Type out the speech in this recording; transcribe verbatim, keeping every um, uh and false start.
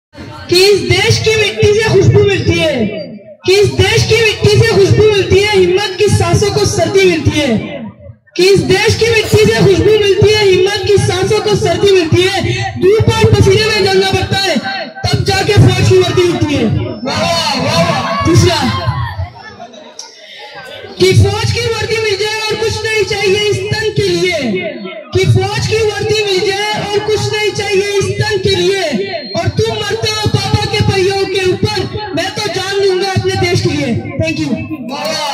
कि इस देश की मिट्टी से खुशबू मिलती है, कि इस देश की मिट्टी से खुशबू मिलती है, हिम्मत की सांसों को सर्दी मिलती है, कि इस देश की मिट्टी से खुशबू मिलती है, हिम्मत की सांसों को सर्दी मिलती है। धूप और पसीने में जलना पड़ता है, तब जाके फौज की वर्दी मिलती है। दूसरा, कि फौज की वर्दी मिल जाए और कुछ नहीं चाहिए इस तन के लिए, कि फौज की वर्दी मिल जाए और कुछ नहीं चाहिए इस तन के लिए, और तुम मरते हो पापा के पहियों के ऊपर, मैं तो जान लूंगा अपने देश के लिए। Thank you.